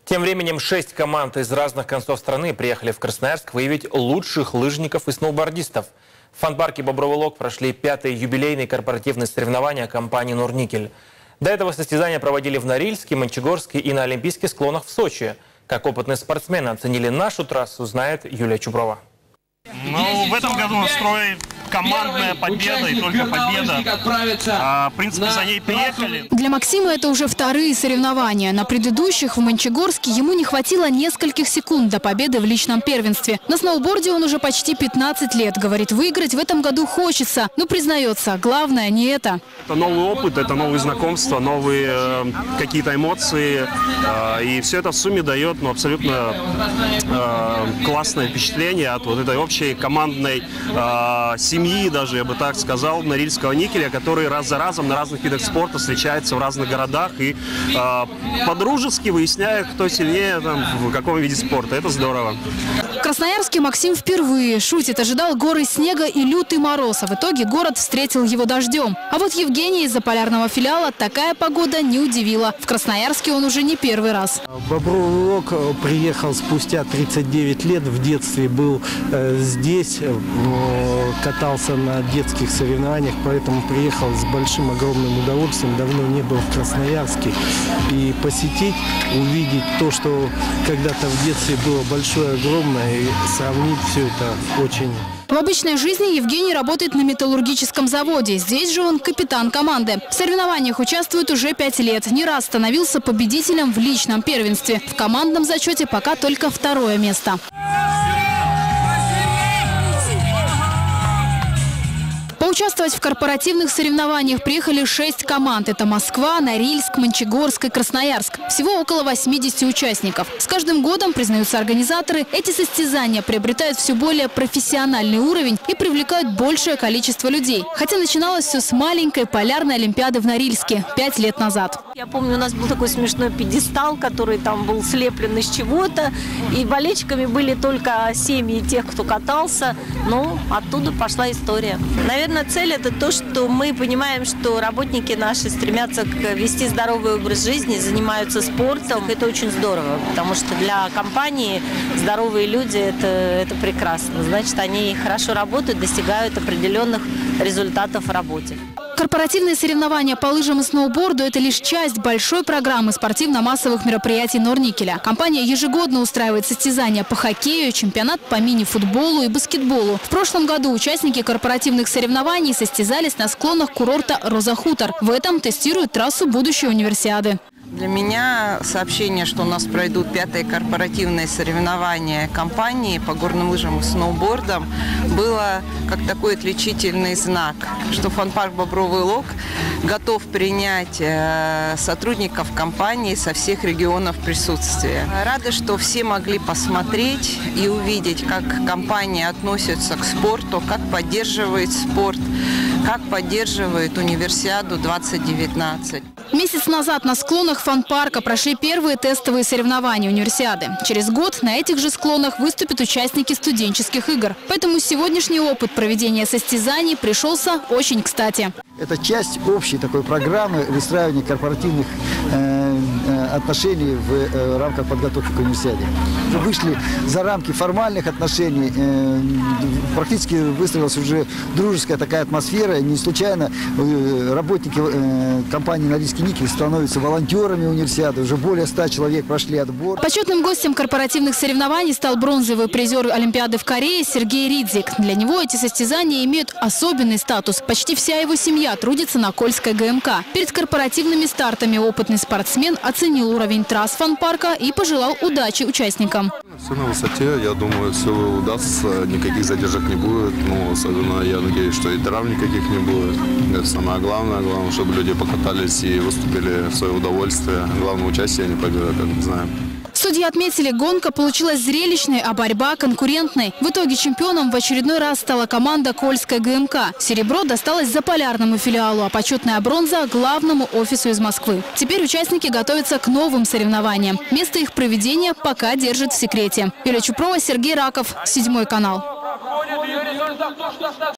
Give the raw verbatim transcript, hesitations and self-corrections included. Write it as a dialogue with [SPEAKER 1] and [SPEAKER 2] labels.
[SPEAKER 1] Тем временем шесть команд из разных концов страны приехали в Красноярск выявить лучших лыжников и сноубордистов. В фан-парке «Бобровый Лог» прошли пятые юбилейные корпоративные соревнования компании «Норникель». До этого состязания проводили в Норильске, Мончегорске и на Олимпийских склонах в Сочи. Как опытные спортсмены оценили нашу трассу, знает Юлия Чуброва.
[SPEAKER 2] Ну, в этом году настрой командная победа и только победа. А, в принципе, за ней приехали.
[SPEAKER 3] Для Максима это уже вторые соревнования. На предыдущих в Мончегорске ему не хватило нескольких секунд до победы в личном первенстве. На сноуборде он уже почти пятнадцать лет. Говорит, выиграть в этом году хочется. Но признается, главное не это.
[SPEAKER 2] Это новый опыт, это новые знакомства, новые э, какие-то эмоции. Э, и все это в сумме дает ну, абсолютно э, классное впечатление от вот этой общей командной э, семьи, даже я бы так сказал, Норильского никеля, который раз за разом на разных видах спорта встречается в разных городах и э, по-дружески выясняет, кто сильнее там, в каком виде спорта. Это здорово.
[SPEAKER 3] В Красноярске Максим впервые. Шутит, ожидал горы снега и лютый мороз. А в итоге город встретил его дождем. А вот Евгений из-за полярного филиала такая погода не удивила. В Красноярске он уже не первый раз.
[SPEAKER 4] Бобровый Лог приехал спустя тридцать девять лет. В детстве был э, здесь, э, катался на детских соревнованиях, поэтому приехал с большим огромным удовольствием. Давно не был в Красноярске. И посетить, увидеть то, что когда-то в детстве было большое, огромное, и сравнить все это очень...
[SPEAKER 3] В обычной жизни Евгений работает на металлургическом заводе. Здесь же он капитан команды. В соревнованиях участвует уже пять лет. Не раз становился победителем в личном первенстве. В командном зачете пока только второе место. Поучаствовать в корпоративных соревнованиях приехали шесть команд. Это Москва, Норильск, Мончегорск и Красноярск. Всего около восьмидесяти участников. С каждым годом, признаются организаторы, эти состязания приобретают все более профессиональный уровень и привлекают большее количество людей. Хотя начиналось все с маленькой полярной олимпиады в Норильске пять лет назад.
[SPEAKER 5] Я помню, у нас был такой смешной пьедестал, который там был слеплен из чего-то. И болельщиками были только семьи тех, кто катался. Ну, оттуда пошла история. Наверное, цель – это то, что мы понимаем, что работники наши стремятся вести здоровый образ жизни, занимаются спортом. Это очень здорово, потому что для компании здоровые люди – это, это прекрасно. Значит, они хорошо работают, достигают определенных результатов в работе.
[SPEAKER 3] Корпоративные соревнования по лыжам и сноуборду – это лишь часть большой программы спортивно-массовых мероприятий Норникеля. Компания ежегодно устраивает состязания по хоккею, чемпионат по мини-футболу и баскетболу. В прошлом году участники корпоративных соревнований состязались на склонах курорта «Роза-Хутор». В этом тестируют трассу будущей универсиады.
[SPEAKER 6] Для меня сообщение, что у нас пройдут пятые корпоративные соревнования компании по горным лыжам и сноубордам, было как такой отличительный знак, что фан-парк «Бобровый Лог» готов принять сотрудников компании со всех регионов присутствия. Рада, что все могли посмотреть и увидеть, как компания относится к спорту, как поддерживает спорт, как поддерживает универсиаду двадцать девятнадцать.
[SPEAKER 3] Месяц назад на склонах фан-парка прошли первые тестовые соревнования универсиады. Через год на этих же склонах выступят участники студенческих игр. Поэтому сегодняшний опыт проведения состязаний пришелся очень кстати.
[SPEAKER 7] Это часть общей такой программы выстраивания корпоративных э, отношений в э, рамках подготовки к универсиаде. Мы вышли за рамки формальных отношений, э, практически выстроилась уже дружеская такая атмосфера. Не случайно э, работники э, компании «Норильский никель» становятся волонтерами универсиады. Уже более ста человек прошли отбор.
[SPEAKER 3] Почетным гостем корпоративных соревнований стал бронзовый призер Олимпиады в Корее Сергей Ридзик. Для него эти состязания имеют особенный статус. Почти вся его семья трудится на Кольской ГМК. Перед корпоративными стартами опытный спортсмен оценил уровень трасс фан-парка и пожелал удачи участникам.
[SPEAKER 8] Все на высоте, я думаю, все удастся, никаких задержек не будет. Ну, особенно я надеюсь, что и травм никаких не будет. Это самое главное. Главное, чтобы люди покатались и выступили в свое удовольствие. Главное участие, а не победа, как мы знаем.
[SPEAKER 3] Судьи отметили, гонка получилась зрелищной, а борьба конкурентной. В итоге чемпионом в очередной раз стала команда Кольской ГМК. Серебро досталось заполярному филиалу, а почетная бронза – главному офису из Москвы. Теперь участники готовятся к новым соревнованиям. Место их проведения пока держит в секрете. Юлия Чуброва, Сергей Раков, Седьмой канал.